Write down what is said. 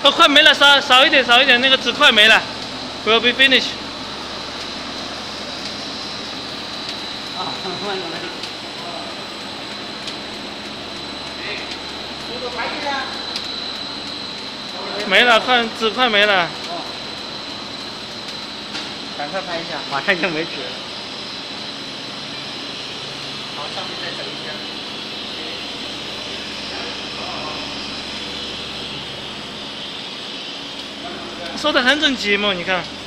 快没了，少一点，那个纸快没了 ，will be finished。 啊，慢点来。速度快一点。 没了，纸快没了。 哦。赶快拍一下，马上就没纸了。好，上面再整一下。 收的很整齐嘛，你看。